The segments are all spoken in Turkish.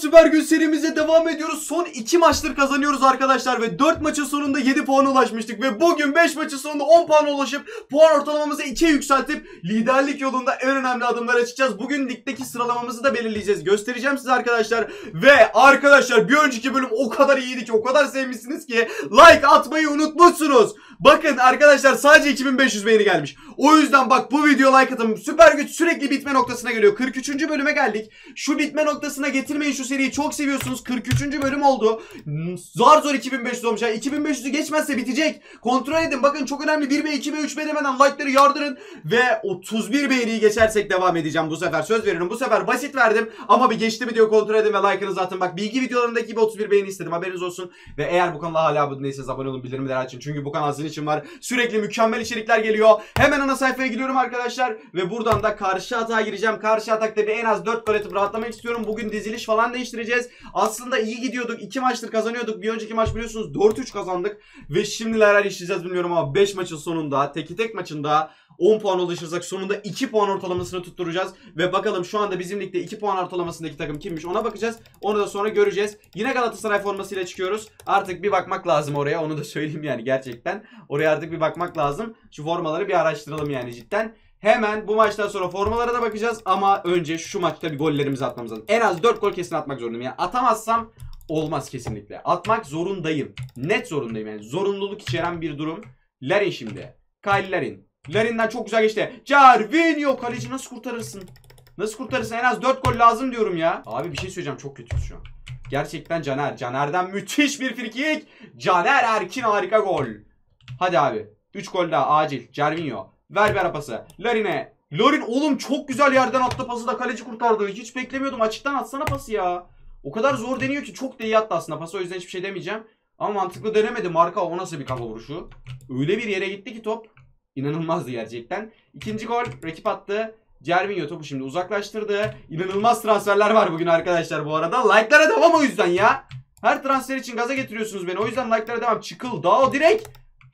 Süper Güç serimize devam ediyoruz. Son 2 maçtır kazanıyoruz arkadaşlar ve 4 maçın sonunda 7 puana ulaşmıştık ve bugün 5 maçın sonunda 10 puana ulaşıp puan ortalamamızı 2'ye yükseltip liderlik yolunda en önemli adımlara çıkacağız. Bugün ligdeki sıralamamızı da belirleyeceğiz. Göstereceğim size arkadaşlar. Ve arkadaşlar bir önceki bölüm o kadar iyiydi ki, o kadar sevmişsiniz ki like atmayı unutmuşsunuz. Bakın arkadaşlar, sadece 2500 beğeni gelmiş. O yüzden bak, bu video like atın. Süper Güç sürekli bitme noktasına geliyor. 43. bölüme geldik. Şu bitme noktasına getirmeyin şu seriyi. Çok seviyorsunuz. 43. bölüm oldu. Zar zor 2500 olmuş. Yani 2500'ü geçmezse bitecek. Kontrol edin. Bakın çok önemli. 1B, 2B, 3B demeden like'ları yardırın. Ve 31 beğeniyi geçersek devam edeceğim bu sefer. Söz veriyorum. Bu sefer basit verdim. Ama bir geçti mi diyor, kontrol edin ve like'ınızı atın. Bak, bilgi videolarındaki gibi 31 beğeni istedim. Haberiniz olsun. Ve eğer bu kanala hala abone değilseniz abone olun. Bildirimleri açın. Çünkü bu kanal sizin için var. Sürekli mükemmel içerikler geliyor. Hemen ana sayfaya gidiyorum arkadaşlar. Ve buradan da karşı atağa gireceğim. Karşı atakta bir en az 4 gol atıp rahatlamak istiyorum. Bugün diziliş falan değiştireceğiz. Aslında iyi gidiyorduk. 2 maçtır kazanıyorduk. Bir önceki maç biliyorsunuz 4-3 kazandık. Ve şimdi neler işleyeceğiz bilmiyorum ama 5 maçın sonunda, tek maçında 10 puan ulaşırsak sonunda 2 puan ortalamasını tutturacağız. Ve bakalım şu anda bizim ligde 2 puan ortalamasındaki takım kimmiş, ona bakacağız. Onu da sonra göreceğiz. Yine Galatasaray formasıyla çıkıyoruz. Artık bir bakmak lazım oraya. Onu da söyleyeyim yani, gerçekten. Oraya artık bir bakmak lazım. Şu formaları bir araştıralım yani cidden. Hemen bu maçtan sonra formalara da bakacağız. Ama önce şu maçta bir gollerimizi atmamız lazım. En az 4 gol kesin atmak zorundayım. Yani atamazsam olmaz kesinlikle. Atmak zorundayım. Net zorundayım yani. Zorunluluk içeren bir durum. Larin şimdi. Kyle Larin. Larin'den çok güzel geçti. Cervinho, kaleci nasıl kurtarırsın? Nasıl kurtarırsın? En az 4 gol lazım diyorum ya. Abi bir şey söyleyeceğim, çok kötüyüz şu an. Gerçekten Caner. Caner'den müthiş bir frikik. Caner Erkin, harika gol. Hadi abi. 3 gol daha acil. Cervinho. Ver bir ara pası. Larin'e. Larin oğlum çok güzel yerden attı pası da kaleci kurtardı. Hiç beklemiyordum. Açıktan atsana pası ya. O kadar zor deniyor ki, çok da iyi attı aslında pası. O yüzden hiçbir şey demeyeceğim. Ama mantıklı denemedi. Marka, o nasıl bir kafa vuruşu. Öyle bir yere gitti ki top. İnanılmazdı gerçekten. İkinci gol rakip attı. Cervinho topu şimdi uzaklaştırdı. İnanılmaz transferler var bugün arkadaşlar bu arada. Like'lara devam o yüzden ya. Her transfer için gaza getiriyorsunuz beni. O yüzden like'lara devam. Çıkıl daha direkt.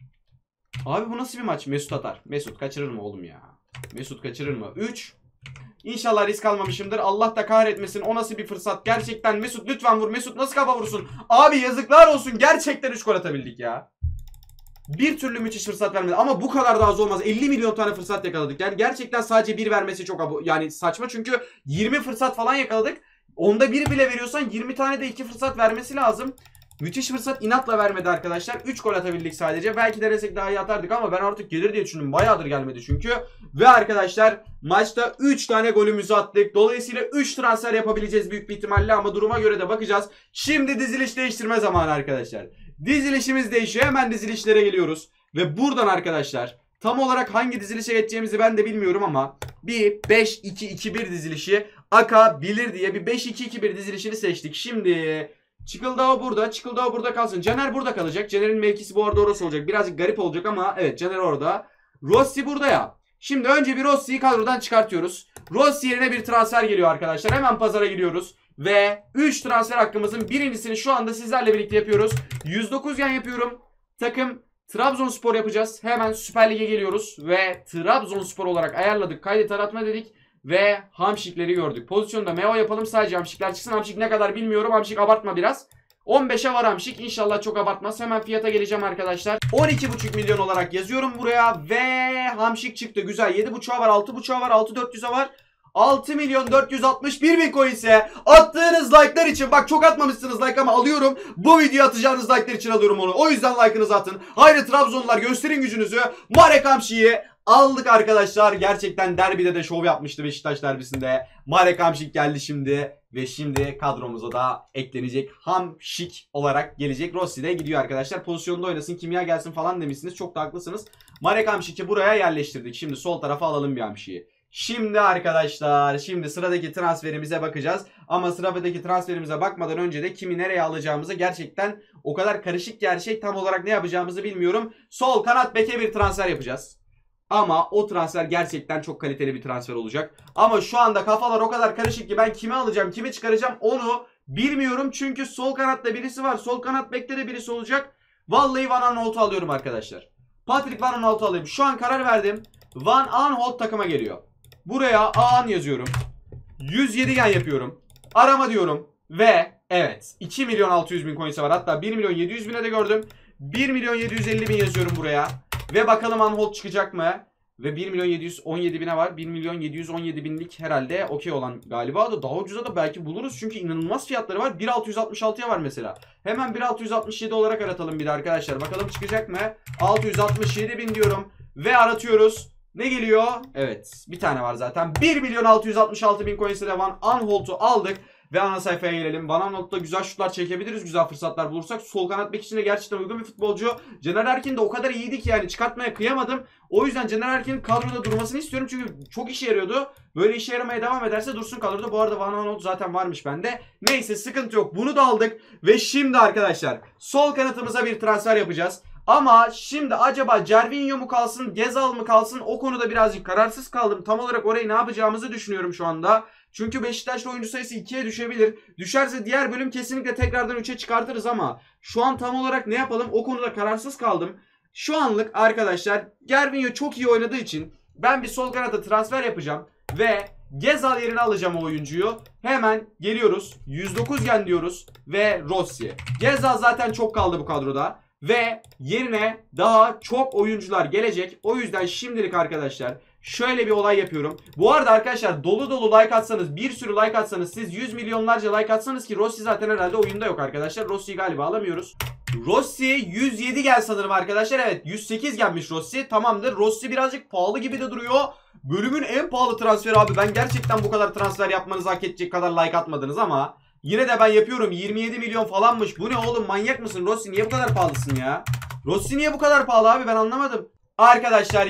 Abi bu nasıl bir maç? Mesut atar. Mesut kaçırır mı oğlum ya? Mesut kaçırır mı? 3. İnşallah risk almamışımdır. Allah da kahretmesin. O nasıl bir fırsat? Gerçekten Mesut lütfen vur. Mesut nasıl kafa vursun? Abi yazıklar olsun. Gerçekten 3 gol atabildik ya. Bir türlü müthiş fırsat vermedi. Ama bu kadar da az olmaz. 50 milyon tane fırsat yakaladık. Yani gerçekten sadece bir vermesi çok yani saçma. Çünkü 20 fırsat falan yakaladık. Onda bir bile veriyorsan 20 tane de 2 fırsat vermesi lazım. Müthiş fırsat inatla vermedi arkadaşlar. 3 gol atabildik sadece. Belki denesek daha iyi atardık ama ben artık gelir diye düşündüm. Bayağıdır gelmedi çünkü. Ve arkadaşlar maçta 3 tane golümüzü attık. Dolayısıyla 3 transfer yapabileceğiz büyük bir ihtimalle ama duruma göre de bakacağız. Şimdi diziliş değiştirme zamanı arkadaşlar. Dizilişimiz değişiyor. Hemen dizilişlere geliyoruz. Ve buradan arkadaşlar tam olarak hangi dizilişe geçeceğimizi ben de bilmiyorum ama bir 5-2-2-1 dizilişi akabilir diye bir 5-2-2-1 dizilişini seçtik. Şimdi Çıkıldao burada. Çıkıldao burada kalsın. Caner burada kalacak. Caner'in mevkisi bu arada orası olacak. Birazcık garip olacak ama evet, Caner orada. Rossi burada ya. Şimdi önce bir Rossi'yi kadrodan çıkartıyoruz. Rossi yerine bir transfer geliyor arkadaşlar. Hemen pazara gidiyoruz. Ve 3 transfer hakkımızın birincisini şu anda sizlerle birlikte yapıyoruz. 109 yan yapıyorum. Takım Trabzonspor yapacağız. Hemen Süper Lig'e geliyoruz. Ve Trabzonspor olarak ayarladık. Kaydet aratma dedik. Ve Hamşikleri gördük. Pozisyonda Meo yapalım, sadece Hamşikler çıksın. Hamşik ne kadar bilmiyorum. Hamşik abartma biraz. 15'e var Hamşik. İnşallah çok abartmaz. Hemen fiyata geleceğim arkadaşlar. 12,5 milyon olarak yazıyorum buraya. Ve Hamşik çıktı. Güzel. 7,5'a var. 6,5'a var. 6,400'e var. 6 milyon 461 bin coin ise attığınız like'lar için, bak çok atmamışsınız like ama alıyorum. Bu videoyu atacağınız like'lar için alıyorum onu. O yüzden like'ınızı atın. Haydi Trabzonlular, gösterin gücünüzü. Marek Hamşik'i aldık arkadaşlar. Gerçekten derbide de şov yapmıştı, Beşiktaş derbisinde. Marek Hamşik geldi şimdi. Ve şimdi kadromuza da eklenecek. Hamşik olarak gelecek. Rossi de gidiyor arkadaşlar. Pozisyonda oynasın, kimya gelsin falan demişsiniz. Çok da haklısınız. Marek Hamşik'i buraya yerleştirdik. Şimdi sol tarafa alalım bir Hamşik'i. Şimdi arkadaşlar, şimdi sıradaki transferimize bakacağız. Ama sıradaki transferimize bakmadan önce de kimi nereye alacağımızı, gerçekten o kadar karışık ki her şey, tam olarak ne yapacağımızı bilmiyorum. Sol kanat beke bir transfer yapacağız. Ama o transfer gerçekten çok kaliteli bir transfer olacak. Ama şu anda kafalar o kadar karışık ki ben kimi alacağım, kimi çıkaracağım onu bilmiyorum. Çünkü sol kanatta birisi var. Sol kanat bekte de birisi olacak. Vallahi Van Aanholt'u alıyorum arkadaşlar. Patrick Van Aanholt'u alayım. Şu an karar verdim. Van Aanholt takıma geliyor. Buraya Aan yazıyorum. 107 gen yapıyorum. Arama diyorum. Ve evet 2.600.000 coins'e var. Hatta 1.700.000'e de gördüm. 1.750.000 yazıyorum buraya. Ve bakalım unhold çıkacak mı? Ve 1.717.000'e var. 1.717.000'lik herhalde okey olan galiba da daha ucuza da belki buluruz. Çünkü inanılmaz fiyatları var. 1.666'ya var mesela. Hemen 1.667 olarak aratalım bir de arkadaşlar. Bakalım çıkacak mı? 667.000 diyorum. Ve aratıyoruz. Ne geliyor? Evet bir tane var zaten. 1.666.000 coins'e de unhold'u aldık. Ve ana sayfaya gelelim. Van Aanholt'ta güzel şutlar çekebiliriz. Güzel fırsatlar bulursak. Sol kanat bek için de gerçekten uygun bir futbolcu. Caner Erkin de o kadar iyiydi ki yani çıkartmaya kıyamadım. O yüzden Caner Erkin'in kadroda durmasını istiyorum. Çünkü çok işe yarıyordu. Böyle işe yaramaya devam ederse dursun kadroda. Bu arada Van Aanholt zaten varmış bende. Neyse sıkıntı yok. Bunu da aldık. Ve şimdi arkadaşlar sol kanatımıza bir transfer yapacağız. Ama şimdi acaba Gervinho mu kalsın, Gezal mı kalsın, o konuda birazcık kararsız kaldım. Tam olarak orayı ne yapacağımızı düşünüyorum şu anda. Çünkü Beşiktaş'ta oyuncu sayısı 2'ye düşebilir. Düşerse diğer bölüm kesinlikle tekrardan 3'e çıkartırız ama şu an tam olarak ne yapalım o konuda kararsız kaldım. Şu anlık arkadaşlar Gervinho çok iyi oynadığı için ben bir sol kanata transfer yapacağım ve Gezal yerine alacağım o oyuncuyu. Hemen geliyoruz. 109 yen diyoruz ve Rossi. Gezal zaten çok kaldı bu kadroda. Ve yerine daha çok oyuncular gelecek. O yüzden şimdilik arkadaşlar şöyle bir olay yapıyorum. Bu arada arkadaşlar dolu dolu like atsanız, bir sürü like atsanız, siz 100 milyonlarca like atsanız ki Rossi zaten herhalde oyunda yok arkadaşlar. Rossi'yi galiba alamıyoruz. Rossi 107 gel sanırım arkadaşlar. Evet 108 gelmiş Rossi. Tamamdır. Rossi birazcık pahalı gibi de duruyor. Bölümün en pahalı transferi abi. Ben gerçekten bu kadar transfer yapmanızı hak edecek kadar like atmadınız ama yine de ben yapıyorum. 27 milyon falanmış. Bu ne oğlum, manyak mısın Rossi? Niye bu kadar pahalısın ya? Rossi niye bu kadar pahalı abi, ben anlamadım. Arkadaşlar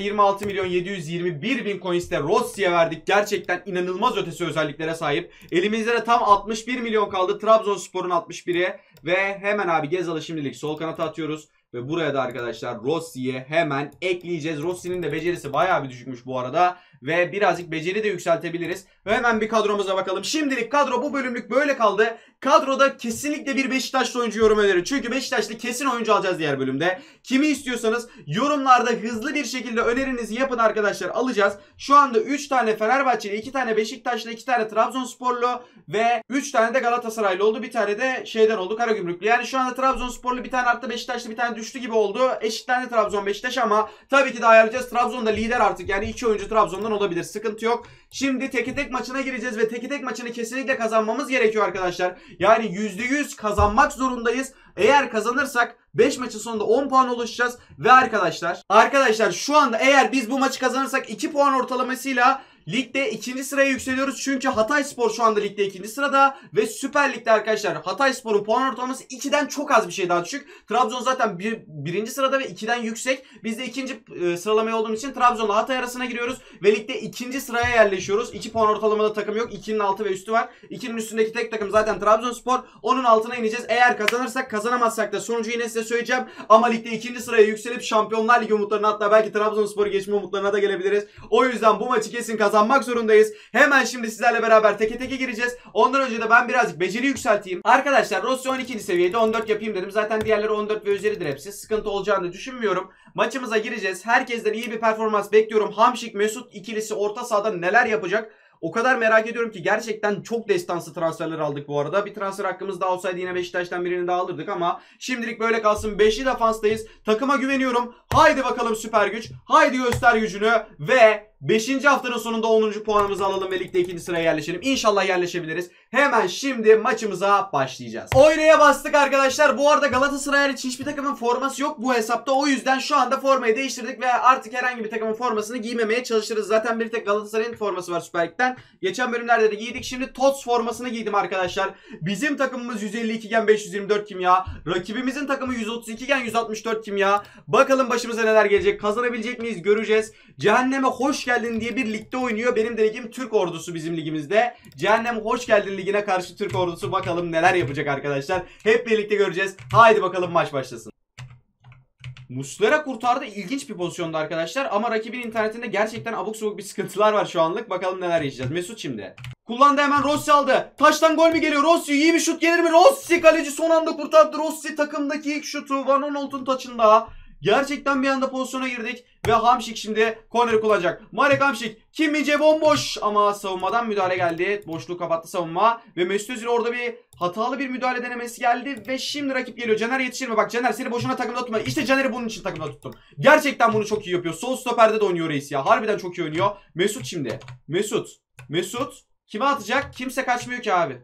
26.721.000 coins'te Rossi'ye verdik. Gerçekten inanılmaz ötesi özelliklere sahip. Elimizde de tam 61 milyon kaldı. Trabzonspor'un 61'i. Ve hemen abi Gezal'ı şimdilik sol kanata atıyoruz. Ve buraya da arkadaşlar Rossi'ye hemen ekleyeceğiz. Rossi'nin de becerisi bayağı bir düşükmüş bu arada. Ve birazcık beceri de yükseltebiliriz. Ve hemen bir kadromuza bakalım. Şimdilik kadro bu bölümlük böyle kaldı. Kadroda kesinlikle bir Beşiktaşlı oyuncu yorum önerin. Çünkü Beşiktaşlı kesin oyuncu alacağız diğer bölümde. Kimi istiyorsanız yorumlarda hızlı bir şekilde önerinizi yapın arkadaşlar, alacağız. Şu anda 3 tane Fenerbahçeli, 2 tane Beşiktaşlı, 2 tane Trabzonsporlu ve 3 tane de Galatasaraylı oldu. Bir tane de şeyden oldu, Karagümrüklü. Yani şu anda Trabzonsporlu bir tane arttı, Beşiktaşlı bir tane düştü gibi oldu. Eşitlendi Trabzon Beşiktaş ama tabii ki de ayarlayacağız. Trabzon'da lider artık, yani 2 oyuncu Trabzon'dan olabilir, sıkıntı yok. Şimdi teke tek maçına gireceğiz ve teke tek maçını kesinlikle kazanmamız gerekiyor arkadaşlar. Yani %100 kazanmak zorundayız. Eğer kazanırsak 5 maçın sonunda 10 puan ulaşacağız. Ve arkadaşlar şu anda eğer biz bu maçı kazanırsak 2 puan ortalamasıyla ligde 2. sıraya yükseliyoruz. Çünkü Hatayspor şu anda ligde 2. sırada ve Süper Lig'de arkadaşlar Hatayspor'un puan ortalaması 2'den çok az bir şey daha düşük. Trabzon zaten 1. sırada ve 2'den yüksek. Biz de 2. sıralamaya olduğumuz için Trabzon'la Hatay arasına giriyoruz ve ligde 2. sıraya yerleşiyoruz. 2 puan ortalamada takım yok. 2'nin altı ve üstü var. 2'nin üstündeki tek takım zaten Trabzonspor. Onun altına ineceğiz. Eğer kazanırsak, kazanamazsak da sonucu yine size söyleyeceğim. Ama ligde 2. sıraya yükselip Şampiyonlar Ligi umutlarına, hatta belki Trabzonspor'u geçme umutlarına da gelebiliriz. O yüzden bu maçı kesin kazanmak zorundayız. Hemen şimdi sizlerle beraber teke teke gireceğiz. Ondan önce de ben birazcık beceri yükselteyim. Arkadaşlar Rossi 12. seviyede, 14 yapayım dedim. Zaten diğerleri 14 ve üzeridir hepsi. Sıkıntı olacağını düşünmüyorum. Maçımıza gireceğiz. Herkesten iyi bir performans bekliyorum. Hamşik Mesut ikilisi orta sahada neler yapacak? O kadar merak ediyorum ki, gerçekten çok destansı transferler aldık bu arada. Bir transfer hakkımız daha olsaydı yine Beşiktaş'tan birini daha alırdık ama şimdilik böyle kalsın. 5'li defanstayız. Takıma güveniyorum. Haydi bakalım süper güç. Haydi göster gücünü ve 5. haftanın sonunda 10. puanımızı alalım ve ligde 2. sıraya yerleşelim. İnşallah yerleşebiliriz. Hemen şimdi maçımıza başlayacağız. Oynaya bastık arkadaşlar. Bu arada Galatasaray hariç hiçbir takımın forması yok bu hesapta. O yüzden şu anda formayı değiştirdik ve artık herhangi bir takımın formasını giymemeye çalışırız. Zaten bir tek Galatasaray'ın forması var Süper Lig'den. Geçen bölümlerde de giydik. Şimdi TOTS formasını giydim arkadaşlar. Bizim takımımız 152 gen 524 kimya. Rakibimizin takımı 132 gen 164 kimya. Bakalım başımıza neler gelecek. Kazanabilecek miyiz? Göreceğiz. Cehenneme hoş geldin diye bir ligde oynuyor. Benim de ligim Türk Ordusu, bizim ligimizde. Cehenneme hoş geldin ligine karşı Türk Ordusu bakalım neler yapacak arkadaşlar. Hep birlikte göreceğiz. Haydi bakalım maç başlasın. Muslera kurtardı. İlginç bir pozisyonda arkadaşlar. Ama rakibin internetinde gerçekten abuk sabuk bir sıkıntılar var şu anlık. Bakalım neler yaşayacağız. Mesut şimdi kullandı, hemen Rossi aldı. Taştan gol mü geliyor? Rossi, iyi bir şut gelir mi? Rossi kaleci son anda kurtardı. Rossi takımdaki ilk şutu Van Aanholt'un taçında. Gerçekten bir anda pozisyona girdik ve Hamşik şimdi korneri kullanacak. Marek Hamşik, Kim Min-jae bomboş ama savunmadan müdahale geldi. Boşluğu kapattı savunma ve Mesut Özil orada bir hatalı bir müdahale denemesi geldi ve şimdi rakip geliyor. Caner yetişir mi? Bak Caner seni boşuna takımda tutma. İşte Caner'i bunun için takımda tuttum. Gerçekten bunu çok iyi yapıyor. Sol stoperde de oynuyor reis ya. Harbiden çok iyi oynuyor. Mesut şimdi. Mesut kime atacak? Kimse kaçmıyor ki abi.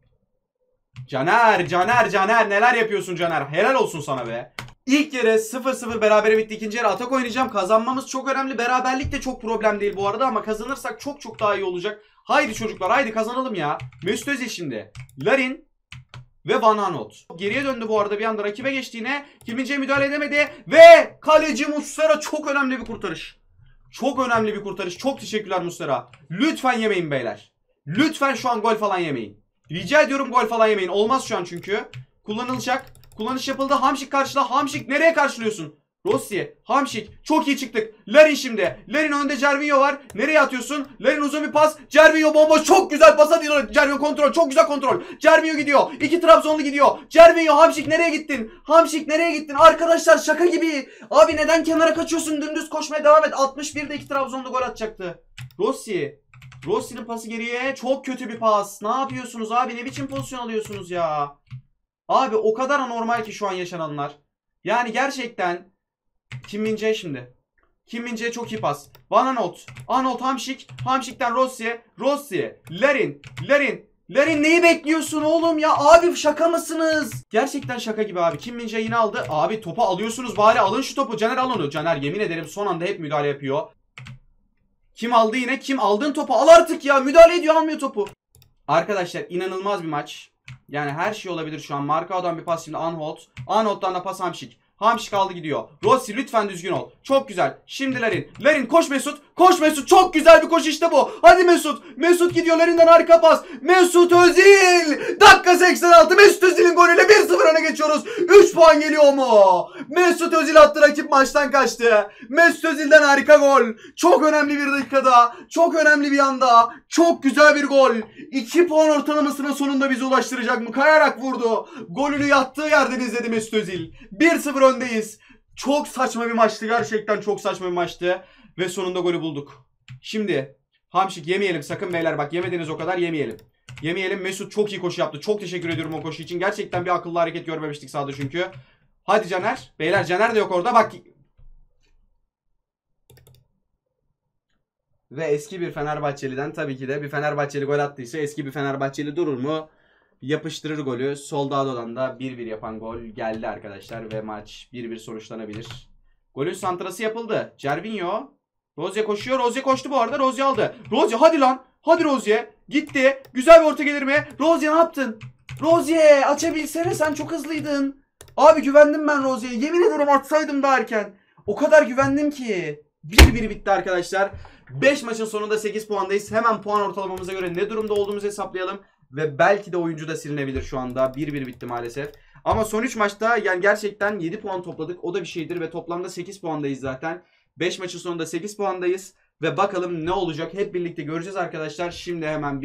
Caner neler yapıyorsun Caner? Helal olsun sana be. İlk yarı 0-0 berabere bitti. İkinci yarı atak oynayacağım. Kazanmamız çok önemli. Beraberlik de çok problem değil bu arada ama kazanırsak çok daha iyi olacak. Haydi çocuklar haydi kazanalım ya. Mesut Özil şimdi. Larin ve Van Aanholt. Geriye döndü bu arada bir anda rakibe geçtiğine. Kim Min-jae müdahale edemedi. Ve kaleci Muslera çok önemli bir kurtarış. Çok önemli bir kurtarış. Çok teşekkürler Muslera. Lütfen yemeyin beyler. Lütfen şu an gol falan yemeyin. Rica ediyorum gol falan yemeyin. Olmaz şu an çünkü. Kullanılacak. Kullanış yapıldı. Hamşik karşıla. Hamşik nereye karşılıyorsun? Rossi. Hamşik. Çok iyi çıktık. Larin şimdi. Larin önünde Gervinho var. Nereye atıyorsun? Larin uzun bir pas. Gervinho bomba. Çok güzel pas atıyor. Gervinho kontrol. Çok güzel kontrol. Gervinho gidiyor. 2 Trabzonlu gidiyor. Gervinho. Hamşik nereye gittin? Hamşik nereye gittin? Arkadaşlar şaka gibi. Abi neden kenara kaçıyorsun? Dümdüz koşmaya devam et. 61'de 2 Trabzonlu gol atacaktı. Rossi. Rossi'nin pası geriye. Çok kötü bir pas. Ne yapıyorsunuz abi? Ne biçim pozisyon alıyorsunuz ya? Abi o kadar anormal ki şu an yaşananlar. Yani gerçekten Kim Min-jae şimdi. Kim Min-jae çok iyi pas. Van Aanholt Hamşik. Hamşik'ten Rossi. Larin neyi bekliyorsun oğlum ya? Abi şaka mısınız? Gerçekten şaka gibi abi. Kim Min-jae yine aldı. Abi topu alıyorsunuz bari alın şu topu. Caner al onu. Caner yemin ederim son anda hep müdahale yapıyor. Kim aldı yine? Kim aldın topu? Al artık ya. Müdahale ediyor almıyor topu. Arkadaşlar inanılmaz bir maç. Yani her şey olabilir şu an. Markao'dan bir pas şimdi Aanholt. Aanholt'tan da pas Hamşik. Hamşik aldı gidiyor. Rossi lütfen düzgün ol. Çok güzel. Şimdi Larin koş Mesut. Koş Mesut. Çok güzel bir koş işte bu. Hadi Mesut. Mesut gidiyor. Larin'den harika pas. Mesut Özil. Dakika 86. Mesut Özil'in golüyle 1-0 öne geçiyoruz. 3 puan geliyor mu? Mesut Özil attı rakip maçtan kaçtı. Mesut Özil'den harika gol. Çok önemli bir dakikada. Çok önemli bir anda. Çok güzel bir gol. 2 puan ortalamasına sonunda bizi ulaştıracak mı? Kayarak vurdu. Golünü yattığı yerden izledi Mesut Özil. 1-0 öndeyiz. Çok saçma bir maçtı. Gerçekten çok saçma bir maçtı. Ve sonunda golü bulduk. Şimdi Hamşik yemeyelim sakın beyler. Bak yemediniz o kadar yemeyelim. Yemeyelim. Mesut çok iyi koşu yaptı. Çok teşekkür ediyorum o koşu için. Gerçekten bir akıllı hareket görmemiştik sahada çünkü. Hadi Caner. Beyler Caner de yok orada. Bak. Ve eski bir Fenerbahçeli'den tabii ki de bir Fenerbahçeli gol attıysa eski bir Fenerbahçeli durur mu? Yapıştırır golü. Soldado'dan da 1-1 yapan gol geldi arkadaşlar ve maç 1-1 sonuçlanabilir. Golün santrası yapıldı. Gervinho. Rozier koşuyor. Rozier koştu bu arada. Rozier aldı. Rozier hadi lan. Hadi Rozier. Gitti. Güzel bir orta gelir mi? Rozier ne yaptın? Rozier açabilsene sen çok hızlıydın. Abi güvendim ben Rozier'e. Yemin ederim atsaydım daha erken. O kadar güvendim ki. 1-1 bitti arkadaşlar. 5 maçın sonunda 8 puandayız. Hemen puan ortalamamıza göre ne durumda olduğumuzu hesaplayalım. Ve belki de oyuncu da silinebilir şu anda. 1-1 bitti maalesef. Ama son 3 maçta yani gerçekten 7 puan topladık. O da bir şeydir ve toplamda 8 puandayız zaten. 5 maçın sonunda 8 puandayız. Ve bakalım ne olacak hep birlikte göreceğiz arkadaşlar. Şimdi hemen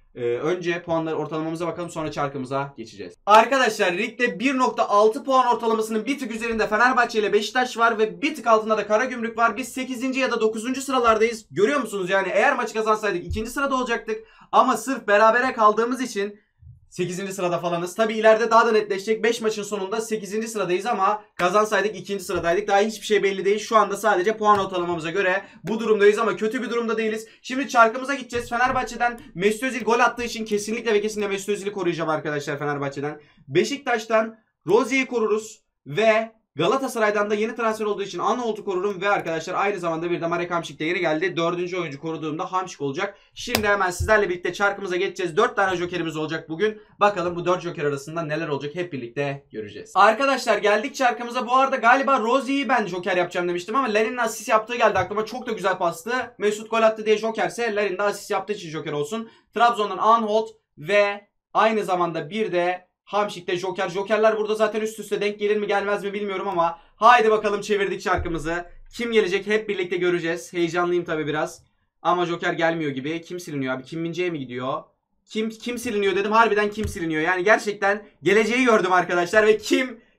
önce puanlar ortalamamıza bakalım sonra çarkımıza geçeceğiz. Arkadaşlar ligde 1.6 puan ortalamasının bir tık üzerinde Fenerbahçe ile Beşiktaş var ve bir tık altında da Karagümrük var. Biz 8. ya da 9. sıralardayız. Görüyor musunuz yani eğer maçı kazansaydık 2. sırada olacaktık. Ama sırf berabere kaldığımız için 8. sırada falanız. Tabi ileride daha da netleşecek. 5 maçın sonunda 8. sıradayız ama kazansaydık 2. sıradaydık. Daha hiçbir şey belli değil. Şu anda sadece puan ortalamamıza göre bu durumdayız ama kötü bir durumda değiliz. Şimdi çarkımıza gideceğiz. Fenerbahçe'den Mesut Özil gol attığı için kesinlikle ve kesinlikle Mesut Özil'i koruyacağım arkadaşlar Fenerbahçe'den. Beşiktaş'tan Rozier'i koruruz ve Galatasaray'dan da yeni transfer olduğu için Aanholt'u korurum ve arkadaşlar aynı zamanda bir de Marek Hamšík de yeni geldi. 4. oyuncu koruduğumda Hamšík olacak. Şimdi hemen sizlerle birlikte çarkımıza geçeceğiz. 4 tane jokerimiz olacak bugün. Bakalım bu 4 joker arasında neler olacak hep birlikte göreceğiz. Arkadaşlar geldik çarkımıza. Bu arada galiba Rozier'i ben joker yapacağım demiştim ama Larin'in asist yaptığı geldi aklıma. Çok da güzel pastı. Mesut gol attı diye jokerse Larin de asist yaptığı için joker olsun. Trabzon'dan Aanholt ve aynı zamanda bir de Hamšík'te joker. Jokerler burada zaten üst üste denk gelir mi gelmez mi bilmiyorum ama haydi bakalım çevirdik çarkımızı. Kim gelecek hep birlikte göreceğiz. Heyecanlıyım tabi biraz. Ama joker gelmiyor gibi. Kim siliniyor abi? Kim Min-jae mi gidiyor? Kim siliniyor dedim. Harbiden kim siliniyor? Yani gerçekten geleceği gördüm arkadaşlar ve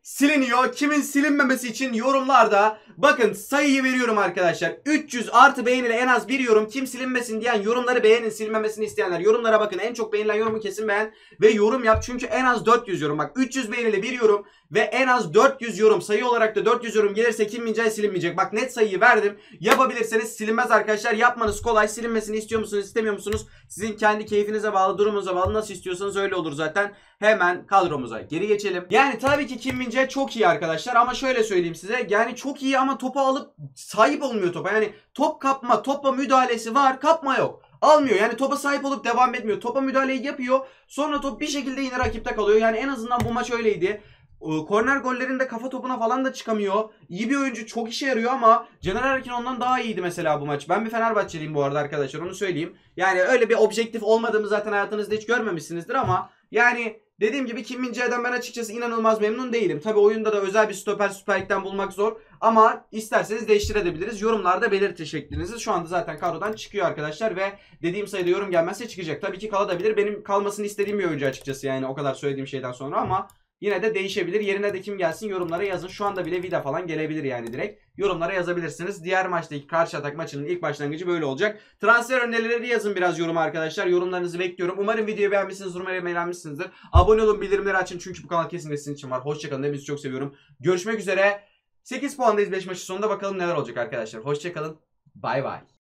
siliniyor. Kimin silinmemesi için yorumlarda bakın sayıyı veriyorum arkadaşlar. 300 artı beğeniyle en az bir yorum. Kim silinmesin diyen yorumları beğenin. Silinmemesini isteyenler yorumlara bakın. En çok beğenilen yorumu kesin beğen ve yorum yap. Çünkü en az 400 yorum. Bak 300 beğeniyle bir yorum ve en az 400 yorum. Sayı olarak da 400 yorum gelirse Kim Min Jae silinmeyecek. Bak net sayıyı verdim. Yapabilirseniz silinmez arkadaşlar. Yapmanız kolay. Silinmesini istiyor musunuz, istemiyor musunuz? Sizin kendi keyfinize bağlı, durumunuza bağlı. Nasıl istiyorsanız öyle olur zaten. Hemen kadromuza geri geçelim. Yani tabii ki Kim Min Jae çok iyi arkadaşlar ama şöyle söyleyeyim size. Yani çok iyi ama topu alıp sahip olmuyor topa. Yani top kapma, topa müdahalesi var, kapma yok. Almıyor. Yani topa sahip olup devam etmiyor. Topa müdahaleyi yapıyor. Sonra top bir şekilde yine rakipte kalıyor. Yani en azından bu maç öyleydi. Korner gollerinde kafa topuna falan da çıkamıyor. İyi bir oyuncu, çok işe yarıyor ama Caner Erkin ondan daha iyiydi mesela bu maç. Ben bir Fenerbahçeliyim bu arada arkadaşlar, onu söyleyeyim. Yani öyle bir objektif olmadığımı zaten hayatınızda hiç görmemişsinizdir ama yani dediğim gibi Kim Min Jae'den ben açıkçası inanılmaz memnun değilim. Tabi oyunda da özel bir stoper Süper Lig'den bulmak zor ama isterseniz değiştirebiliriz. Yorumlarda belirtin şeklinizi. Şu anda zaten kadrodan çıkıyor arkadaşlar ve dediğim sayıda yorum gelmezse çıkacak. Tabii ki kalabilir. Benim kalmasını istediğim bir oyuncu açıkçası, yani o kadar söylediğim şeyden sonra ama yine de değişebilir. Yerine de kim gelsin yorumlara yazın. Şu anda bile Vida falan gelebilir yani direkt. Yorumlara yazabilirsiniz. Diğer maçtaki Karşıyaka maçının ilk başlangıcı böyle olacak. Transfer önerileri yazın biraz yoruma arkadaşlar. Yorumlarınızı bekliyorum. Umarım videoyu beğenmişsiniz. Umarım beğenmişsinizdir. Abone olun, bildirimleri açın çünkü bu kanal kesinlikle sizin için var. Hoşçakalın. Hepinizi çok seviyorum. Görüşmek üzere. 8 puandayız 5 maçı sonunda. Bakalım neler olacak arkadaşlar. Hoşçakalın. Bay bay.